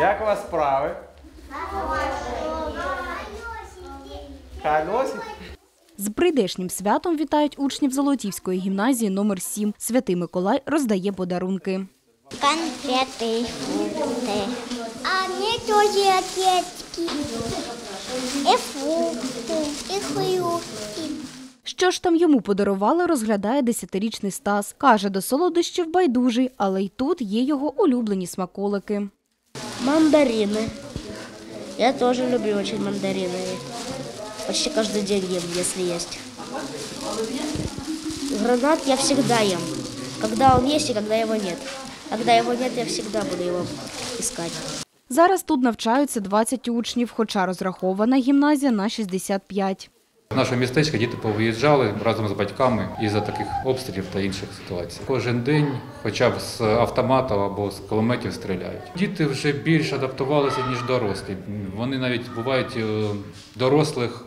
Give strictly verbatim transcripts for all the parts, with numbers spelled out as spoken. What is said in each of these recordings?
Як у вас справи? Хороші. З прийдешнім святом вітають учнів Золотівської гімназії номер сім. Святий Миколай роздає подарунки. Конфети, фрукти. А мені теж отечки. І фрукти, і хрюшки. Що ж там йому подарували, розглядає десятирічний Стас. Каже, до солодощів байдужий, але й тут є його улюблені смаколики. Мандарины. Я тоже люблю очень мандарины. Почти каждый день ем, если есть. Гранат я всегда ем. Когда он есть и когда его нет. Когда его нет, я всегда буду его искать. Зараз тут навчаються двадцять учнів, хоча розрахована гімназія на шістдесят п'ять. В наше містечко діти повиїжджали разом з батьками із-за таких обстрілів та інших ситуацій. Кожен день хоча б з автоматів або з кулеметів стріляють. Діти вже більш адаптувалися, ніж дорослі. Вони навіть бувають дорослих,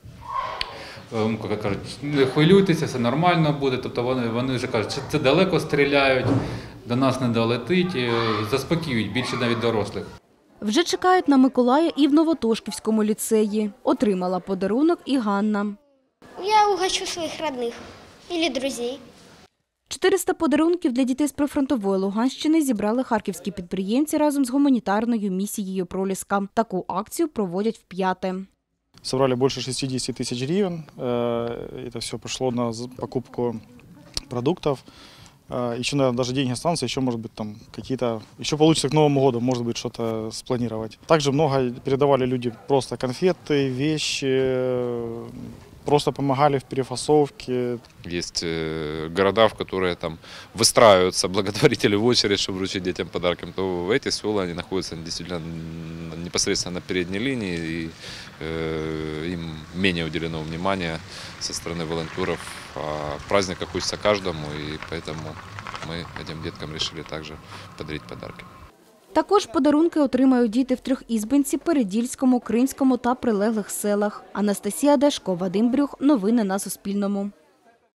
як кажуть, не хвилюйтеся, все нормально буде. Тобто вони, вони вже кажуть, що це далеко стріляють, до нас не долетить, заспокоюють більше навіть дорослих. Вже чекають на Миколая і в Новотошківському ліцеї. Отримала подарунок і Ганна. Я угощу своїх родних або друзів. чотириста подарунків для дітей з прифронтової Луганщини зібрали харківські підприємці разом з гуманітарною місією «Проліска». Таку акцію проводять вп'яте. Собрали больше шестидесяти тысяч гривен. Это все пошло на покупку продуктов. Еще, наверное, даже деньги останутся, еще, может быть, там какие-то, еще получится к Новому году, может быть, что-то спланировать. Также много передавали люди просто конфеты, вещи, просто помогали в перефасовке. Есть города, в которые там выстраиваются благотворители в очередь, чтобы вручить детям подарки, то в эти села они находятся действительно непосредственно на передней линии, и э, им менее уделено внимания со стороны волонтеров. А праздника хочется каждому, и поэтому мы этим деткам решили также подарить подарки. Також подарунки отримають діти в Трьохізбинці, Передільському, Кримському та прилеглих селах. Анастасія Дашко, Вадим Брюх. Новини на Суспільному.